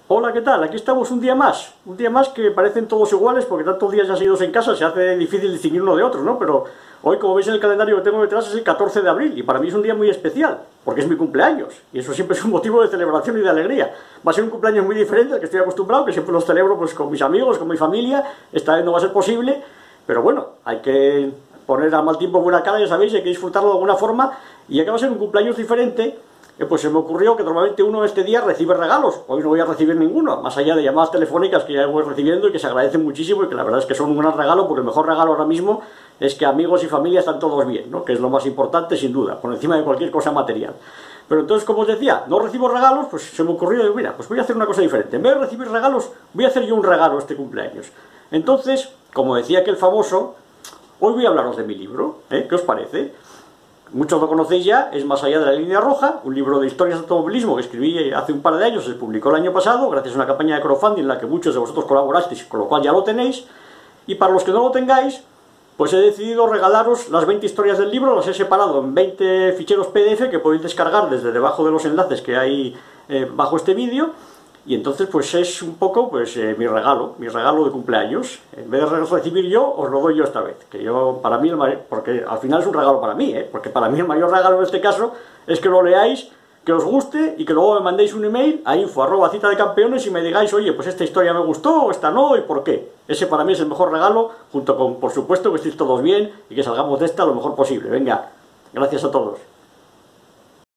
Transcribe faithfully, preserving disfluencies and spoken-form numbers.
Hola, ¿qué tal? Aquí estamos un día más. Un día más que parecen todos iguales porque tantos días ya seguidos en casa se hace difícil distinguir uno de otro, ¿no? Pero hoy, como veis en el calendario que tengo detrás, es el catorce de abril y para mí es un día muy especial porque es mi cumpleaños y eso siempre es un motivo de celebración y de alegría. Va a ser un cumpleaños muy diferente al que estoy acostumbrado, que siempre los celebro pues con mis amigos, con mi familia. Esta vez no va a ser posible, pero bueno, hay que poner al mal tiempo buena cara, ya sabéis, hay que disfrutarlo de alguna forma, y ya que va a ser un cumpleaños diferente, eh, pues se me ocurrió que normalmente uno este día recibe regalos. Hoy no voy a recibir ninguno, más allá de llamadas telefónicas que ya voy recibiendo y que se agradecen muchísimo y que la verdad es que son un gran regalo, porque el mejor regalo ahora mismo es que amigos y familia están todos bien, ¿no? Que es lo más importante sin duda, por encima de cualquier cosa material. Pero entonces, como os decía, no recibo regalos, pues se me ocurrió, mira, pues voy a hacer una cosa diferente. En vez de recibir regalos, voy a hacer yo un regalo este cumpleaños. Entonces, como decía aquel famoso, hoy voy a hablaros de mi libro, ¿eh? ¿Qué os parece? Muchos lo conocéis ya, es Más allá de la línea roja, un libro de historias de automovilismo que escribí hace un par de años, se publicó el año pasado, gracias a una campaña de crowdfunding en la que muchos de vosotros colaborasteis, con lo cual ya lo tenéis. Y para los que no lo tengáis, pues he decidido regalaros las veinte historias del libro, las he separado en veinte ficheros P D F que podéis descargar desde debajo de los enlaces que hay eh, bajo este vídeo. Y entonces pues es un poco pues eh, mi regalo, mi regalo de cumpleaños. En vez de recibir yo, os lo doy yo esta vez. Que yo, para mí, el mayor, porque al final es un regalo para mí, ¿eh? Porque para mí el mayor regalo en este caso es que lo leáis, que os guste y que luego me mandéis un email a info arroba cita de campeones y me digáis, oye, pues esta historia me gustó o esta no y por qué. Ese para mí es el mejor regalo, junto con, por supuesto, que estéis todos bien y que salgamos de esta lo mejor posible. Venga, gracias a todos.